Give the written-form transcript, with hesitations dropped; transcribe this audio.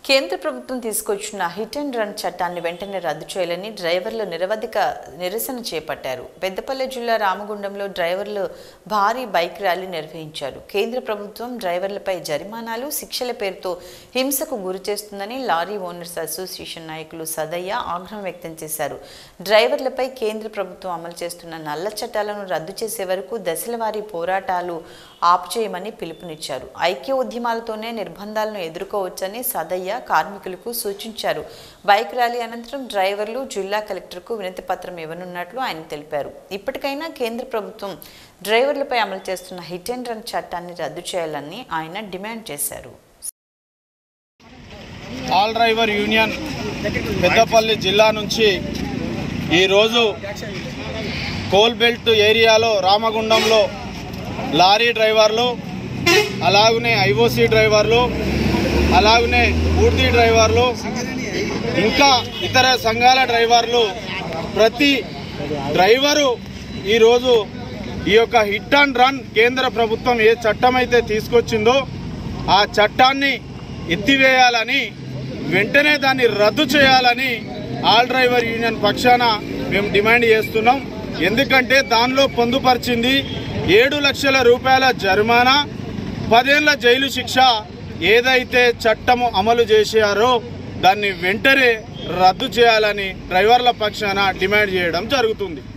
కేంద్ర ప్రభుత్వం తీసుకొచ్చిన హిట్ అండ్ రన్ చట్టాన్ని వెంటనే రద్దు చేయాలని డ్రైవర్లు నిరసన చేపట్టారు. పెద్దపల్లి జిల్లా రామగుండంలో డ్రైవర్లు భారీ బైక్ ర్యాలీ నిర్వహించారు. కేంద్ర ప్రభుత్వం డ్రైవర్లపై జరిమానాలు, శిక్షల పేరుతో హింసకు గురిచేస్తుందని లారీ ఓనర్స్ అసోసియేషన్ నాయకులు సదయ్య ఆగ్రహం వ్యక్తం చేశారు. డ్రైవర్లపై కేంద్ర ప్రభుత్వం అమలు చేస్తున్న నల్ల చట్టాలను రద్దు చేసే వరకు దశలవారీ పోరాటాలు ఆపుచేయమని పిలుపునిచ్చారు. ఐక్య ఉద్యమాలతోనే నిర్బంధాలను ఎదుర్కోవచ్చని సదయ్య కార్మికులకు సూచించారు. బైక్ ర్యాలీ అనంతరం డ్రైవర్లు జిల్లా కలెక్టర్కు వినతి పత్రం ఇవ్వనున్నట్లు ఆయన తెలిపారు. ఇప్పటికైనా కేంద్ర ప్రభుత్వం డ్రైవర్లపై అమలు చేస్తున్న హిట్ అండ్ రన్ చట్టాన్ని రద్దు చేయాలని ఆయన డిమాండ్ చేశారు. ఆల్ డ్రైవర్ యూనియన్ పెద్దపల్లి జిల్లా నుంచి ఈరోజు కోల్బెల్ట్ ఏరియాలో రామగుండంలో లారీ డ్రైవర్లు, అలాగనే ఐఓసి డ్రైవర్లు, అలాగనే పూర్తి డ్రైవర్లు, ఇంకా ఇతర సంఘాల డ్రైవర్లు, ప్రతి డ్రైవరు ఈరోజు ఈ యొక్క హిట్ అండ్ రన్ కేంద్ర ప్రభుత్వం ఏ చట్టం అయితే తీసుకొచ్చిందో ఆ చట్టాన్ని ఎత్తివేయాలని, వెంటనే దాన్ని రద్దు చేయాలని ఆల్ డ్రైవర్ యూనియన్ పక్షాన మేము డిమాండ్ చేస్తున్నాం. ఎందుకంటే దానిలో పొందుపరిచింది 7 లక్షల రూపాయల జరిమానా, 10 ఏళ్ల జైలు శిక్ష. ఏదైతే చట్టము అమలు చేశారో దాన్ని వెంటనే రద్దు చేయాలని డ్రైవర్ల పక్షాన డిమాండ్ చేయడం జరుగుతుంది.